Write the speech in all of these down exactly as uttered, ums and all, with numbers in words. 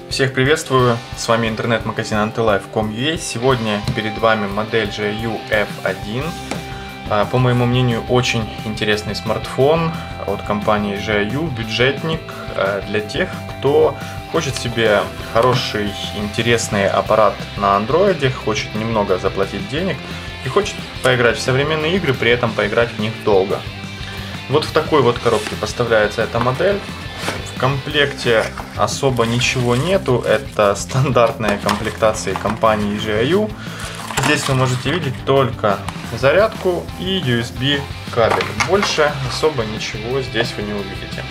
Всех приветствую, с вами интернет-магазин антилайф точка ком точка ю а. Сегодня перед вами модель джи ай ю эф один. По моему мнению, очень интересный смартфон от компании джи ай ю, бюджетник для тех, кто хочет себе хороший, интересный аппарат на андроиде, хочет немного заплатить денег и хочет поиграть в современные игры, при этом поиграть в них долго. Вот в такой вот коробке поставляется эта модель. В комплекте особо ничего нету, это стандартные комплектации компании джи ай ю. Здесь вы можете видеть только зарядку и ю эс би кабель. Больше особо ничего здесь вы не увидите.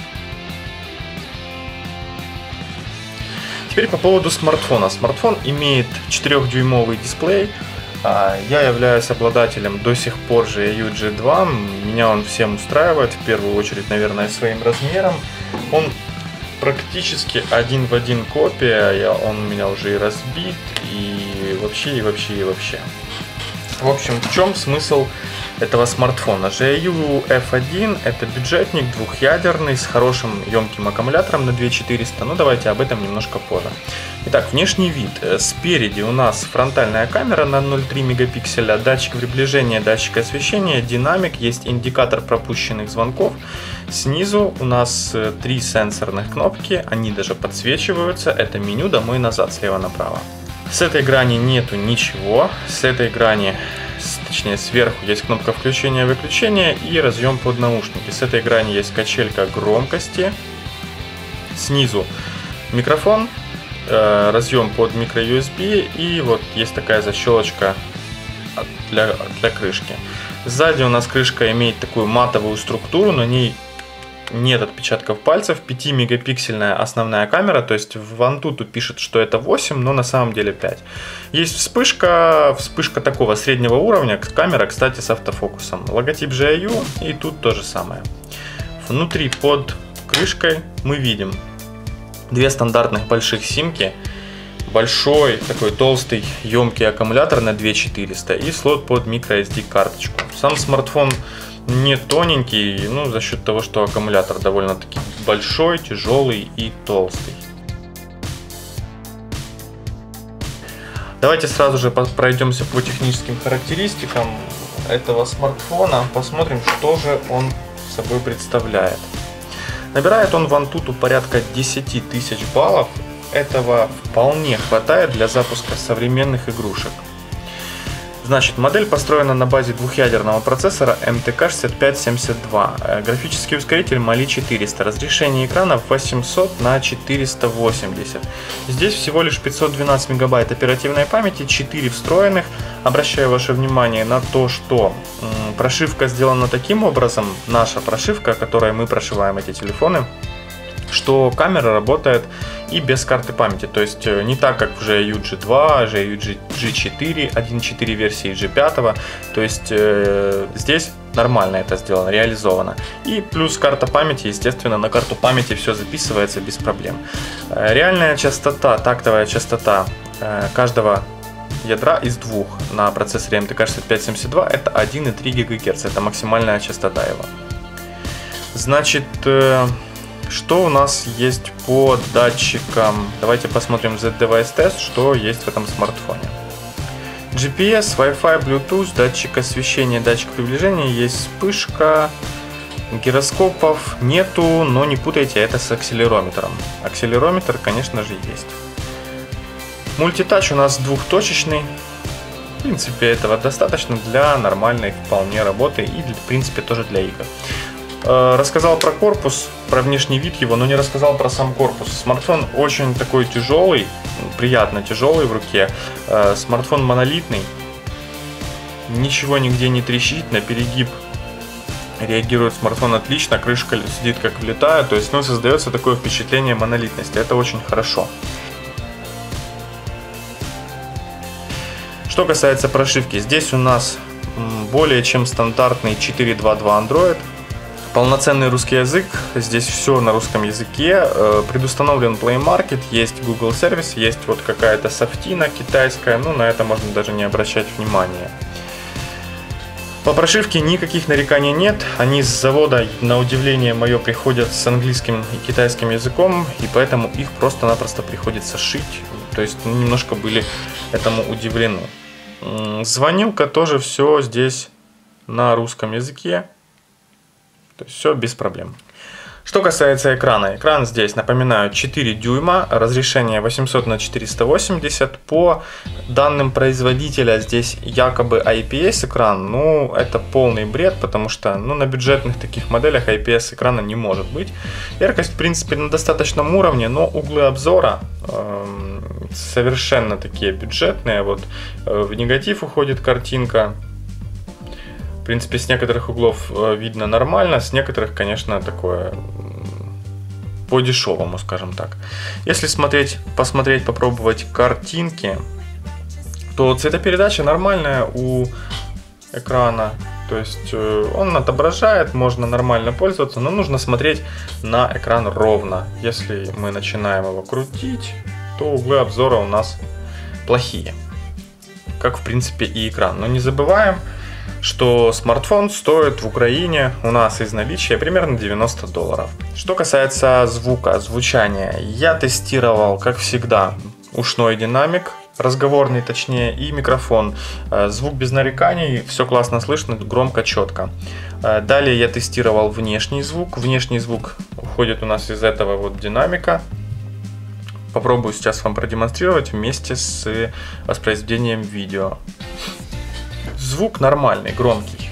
Теперь по поводу смартфона. Смартфон имеет четырёхдюймовый дисплей. Я являюсь обладателем до сих пор джи ай ю джи два. Меня он всем устраивает, в первую очередь, наверное, своим размером. Он практически один в один копия, я, он у меня уже и разбит, и вообще, и вообще, и вообще. В общем, в чем смысл этого смартфона? джи ай ю эф один это бюджетник двухъядерный с хорошим емким аккумулятором на две тысячи четыреста, но давайте об этом немножко позже. Итак, внешний вид. Спереди у нас фронтальная камера на ноль целых три мегапикселя, датчик приближения, датчик освещения, динамик, есть индикатор пропущенных звонков. Снизу у нас три сенсорных кнопки, они даже подсвечиваются, это меню домой-назад, слева направо. С этой грани нету ничего, с этой грани, точнее сверху есть кнопка включения-выключения и разъем под наушники. С этой грани есть качелька громкости, снизу микрофон, э, разъем под микро ю эс би и вот есть такая защелочка для, для крышки. Сзади у нас крышка имеет такую матовую структуру, на ней нет отпечатков пальцев, пятимегапиксельная основная камера, то есть в Antutu пишет, что это восемь, но на самом деле пять. Есть вспышка, вспышка такого среднего уровня, камера, кстати, с автофокусом. Логотип джи ай ю и тут то же самое. Внутри под крышкой мы видим две стандартных больших симки, большой такой толстый емкий аккумулятор на две тысячи четыреста и слот под микро эс ди карточку. Сам смартфон не тоненький, ну, за счет того, что аккумулятор довольно-таки большой, тяжелый и толстый. Давайте сразу же пройдемся по техническим характеристикам этого смартфона, посмотрим, что же он собой представляет. Набирает он в Antutu порядка десяти тысяч баллов, этого вполне хватает для запуска современных игрушек. Значит, модель построена на базе двухъядерного процессора эм тэ ка шестьдесят пять семьдесят два, графический ускоритель Мали четыреста, разрешение экрана восемьсот на четыреста восемьдесят. Здесь всего лишь пятьсот двенадцать мегабайт оперативной памяти, четыре встроенных. Обращаю ваше внимание на то, что прошивка сделана таким образом, наша прошивка, которой мы прошиваем эти телефоны, что камера работает и без карты памяти, то есть не так как в джи ай ю джи два, джи ай ю джи четыре, один точка четыре версии джи пять, то есть э, здесь нормально это сделано, реализовано. И плюс карта памяти, естественно, на карту памяти все записывается без проблем. Реальная частота, тактовая частота э, каждого ядра из двух на процессоре эм тэ ка шестьдесят пять семьдесят два это один и три гигагерца, это максимальная частота его. Значит, э, что у нас есть по датчикам? Давайте посмотрим зет девайс тест, что есть в этом смартфоне. джи пи эс, Wi-Fi, Bluetooth, датчик освещения, датчик приближения, есть вспышка, гироскопов нету, но не путайте это с акселерометром. Акселерометр, конечно же, есть. Мультитач у нас двухточечный. В принципе, этого достаточно для нормальной вполне работы и, в принципе, тоже для игр. Рассказал про корпус, про внешний вид его, но не рассказал про сам корпус. Смартфон очень такой тяжелый, приятно тяжелый в руке. Смартфон монолитный, ничего нигде не трещит, на перегиб реагирует смартфон отлично, крышка сидит как влитая, то есть ну, создается такое впечатление монолитности, это очень хорошо. Что касается прошивки, здесь у нас более чем стандартный четыре точка два точка два Android. Полноценный русский язык, здесь все на русском языке, предустановлен Play Market, есть Google сервис, есть вот какая-то софтина китайская, ну на это можно даже не обращать внимания. По прошивке никаких нареканий нет. Они с завода, на удивление мое, приходят с английским и китайским языком, и поэтому их просто-напросто приходится шить. То есть немножко были этому удивлены. Звонилка тоже все здесь на русском языке. То есть все без проблем. Что касается экрана. Экран здесь, напоминаю, четыре дюйма, разрешение восемьсот на четыреста восемьдесят. По данным производителя здесь якобы ай пи эс экран. Ну, это полный бред, потому что ну, на бюджетных таких моделях ай пи эс экрана не может быть. Яркость, в принципе, на достаточном уровне, но углы обзора э, совершенно такие бюджетные. Вот э, в негатив уходит картинка. В принципе, с некоторых углов видно нормально, с некоторых, конечно, такое по-дешевому, скажем так. Если смотреть, посмотреть, попробовать картинки, то цветопередача нормальная у экрана. То есть он отображает, можно нормально пользоваться, но нужно смотреть на экран ровно. Если мы начинаем его крутить, то углы обзора у нас плохие. Как, в принципе, и экран. Но не забываем, что смартфон стоит в Украине у нас из наличия примерно девяносто долларов. Что касается звука, звучания, я тестировал, как всегда, ушной динамик, разговорный точнее, и микрофон. Звук без нареканий, все классно слышно, громко, четко. Далее я тестировал внешний звук. Внешний звук уходит у нас из этого вот динамика. Попробую сейчас вам продемонстрировать вместе с воспроизведением видео. Звук нормальный, громкий.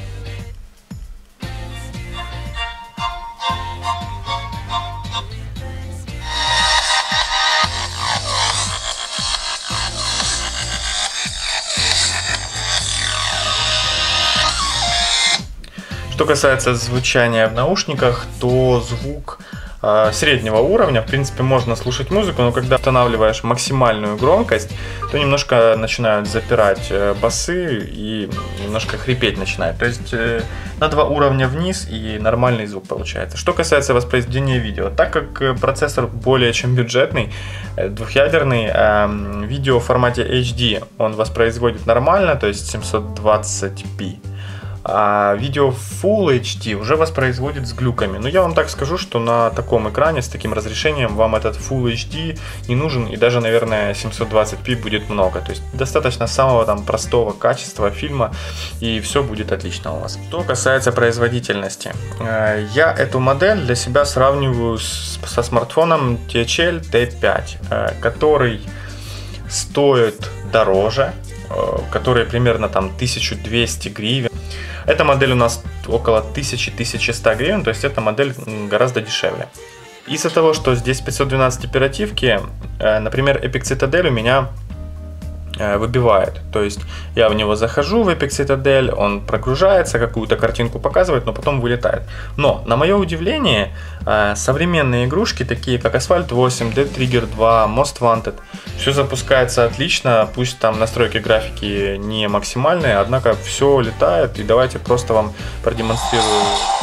Что касается звучания в наушниках, то звук э, среднего уровня. В принципе, можно слушать музыку, но когда устанавливаешь максимальную громкость, то немножко начинают запирать э, басы и немножко хрипеть начинает. То есть э, на два уровня вниз и нормальный звук получается. Что касается воспроизведения видео, так как процессор более чем бюджетный, э, двухъядерный, э, видео в формате эйч ди он воспроизводит нормально, то есть семьсот двадцать пи. А видео Full эйч ди уже воспроизводит с глюками. Но я вам так скажу, что на таком экране с таким разрешением вам этот Full эйч ди не нужен, и даже, наверное, семьсот двадцать пи будет много. То есть достаточно самого там простого качества фильма, и все будет отлично у вас. Что касается производительности, я эту модель для себя сравниваю с, со смартфоном ти эйч эл ти пять, который стоит дороже, который примерно там тысяча двести гривен. Эта модель у нас около тысячи — тысяча сто гривен, то есть эта модель гораздо дешевле. Из-за того, что здесь пятьсот двенадцать оперативки, например, Epic Citadel у меня выбивает. То есть я в него захожу, в Epic Citadel, он прогружается, какую-то картинку показывает, но потом вылетает. Но, на мое удивление, современные игрушки, такие как Asphalt восемь, Dead Trigger два, Most Wanted, все запускается отлично, пусть там настройки графики не максимальные, однако все летает, и давайте просто вам продемонстрирую.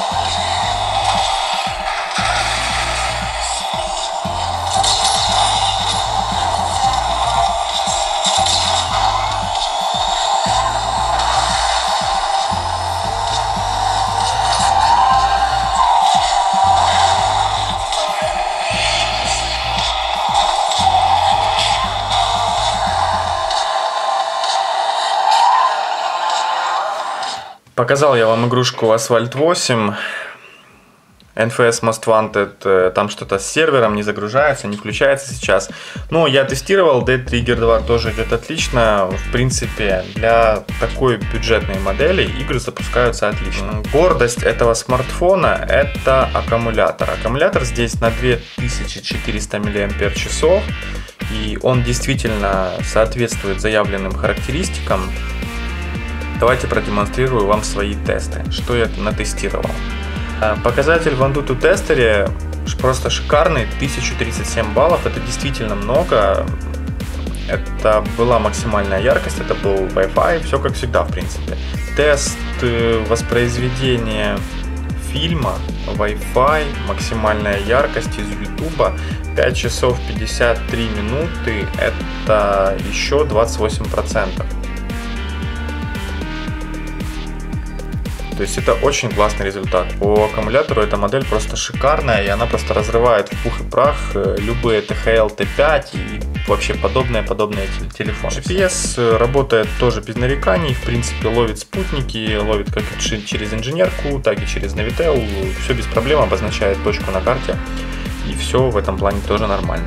Показал я вам игрушку Asphalt восемь, эн эф эс Most Wanted, там что-то с сервером не загружается, не включается сейчас. Но я тестировал, Dead Trigger два тоже идет отлично. В принципе, для такой бюджетной модели игры запускаются отлично. Гордость этого смартфона — это аккумулятор. Аккумулятор здесь на две тысячи четыреста мАч, и он действительно соответствует заявленным характеристикам. Давайте продемонстрирую вам свои тесты, что я натестировал. Показатель в Antutu тестере просто шикарный, тысяча тридцать семь баллов, это действительно много. Это была максимальная яркость, это был Wi-Fi, все как всегда в принципе. Тест воспроизведения фильма, Wi-Fi, максимальная яркость из YouTube, пять часов пятьдесят три минуты, это еще двадцать восемь процентов. есть это очень классный результат. По аккумулятору эта модель просто шикарная, и она просто разрывает в пух и прах любые ти эйч эл ти пять и вообще подобные подобные телефоны. джи пи эс работает тоже без нареканий, в принципе ловит спутники, ловит как через инженерку, так и через Navitel, все без проблем, обозначает точку на карте, и все в этом плане тоже нормально.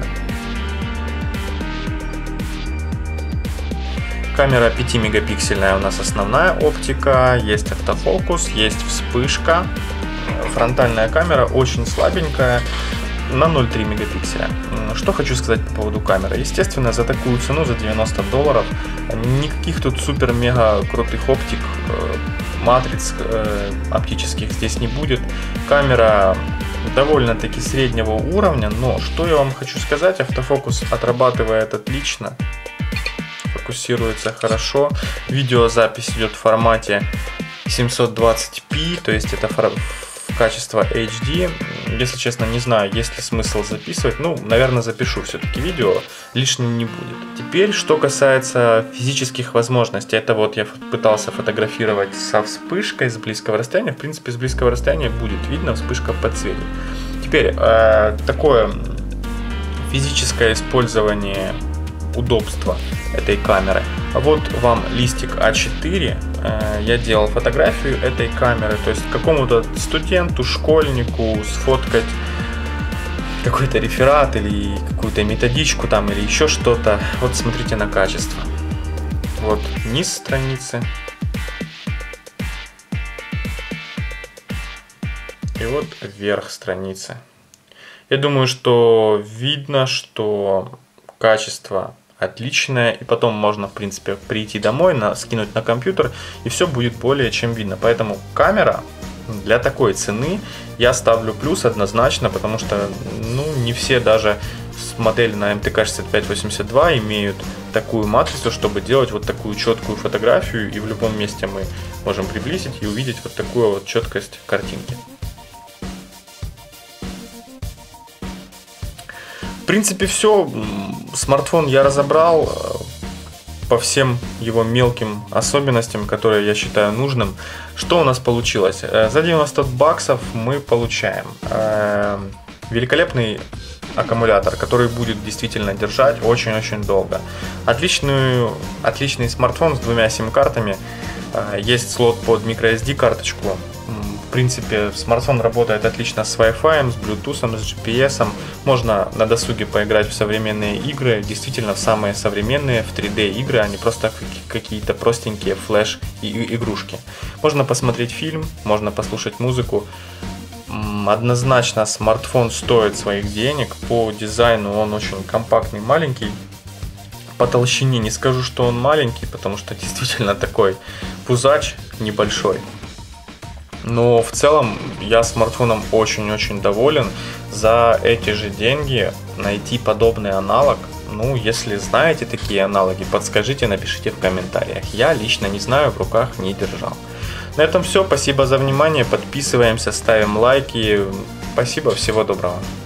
Камера пятимегапиксельная у нас основная оптика, есть автофокус, есть вспышка. Фронтальная камера очень слабенькая, на ноль целых три мегапикселя. Что хочу сказать по поводу камеры. Естественно, за такую цену, за девяносто долларов, никаких тут супер-мега крутых оптик, матриц оптических здесь не будет. Камера довольно-таки среднего уровня, но что я вам хочу сказать, автофокус отрабатывает отлично. Фокусируется хорошо. Видеозапись идет в формате семьсот двадцать пи, то есть это качество эйч ди. Если честно, не знаю, есть ли смысл записывать. Ну, наверное, запишу все-таки видео, лишним не будет. Теперь, что касается физических возможностей. Это вот я пытался фотографировать со вспышкой с близкого расстояния. В принципе, с близкого расстояния будет видно вспышка в подсвете. Теперь, э, такое физическое использование удобства этой камеры. Вот вам листик а четыре. Я делал фотографию этой камеры, то есть какому-то студенту, школьнику сфоткать какой-то реферат или какую-то методичку там или еще что-то. Вот смотрите на качество. Вот низ страницы. И вот верх страницы. Я думаю, что видно, что качество отличное, и потом можно, в принципе, прийти домой, на, скинуть на компьютер, и все будет более чем видно. Поэтому камера для такой цены я ставлю плюс однозначно, потому что, ну, не все даже с модели на эм тэ ка шестьдесят пять восемьдесят два имеют такую матрицу, чтобы делать вот такую четкую фотографию, и в любом месте мы можем приблизить и увидеть вот такую вот четкость картинки. В принципе, все. Смартфон я разобрал по всем его мелким особенностям, которые я считаю нужным. Что у нас получилось? За девяносто баксов мы получаем великолепный аккумулятор, который будет действительно держать очень-очень долго. Отличную, отличный смартфон с двумя сим-картами. Есть слот под microSD карточку. В принципе, смартфон работает отлично с Wi-Fi, с Bluetooth, с джи пи эс. Можно на досуге поиграть в современные игры, действительно в самые современные, в три дэ игры, а не просто какие-то простенькие флеш-игрушки. Можно посмотреть фильм, можно послушать музыку. Однозначно смартфон стоит своих денег. По дизайну он очень компактный, маленький. По толщине не скажу, что он маленький, потому что действительно такой пузач небольшой. Но в целом я смартфоном очень-очень доволен. За эти же деньги найти подобный аналог, ну, если знаете такие аналоги, подскажите, напишите в комментариях. Я лично не знаю, в руках не держал. На этом все. Спасибо за внимание. Подписываемся, ставим лайки. Спасибо, всего доброго.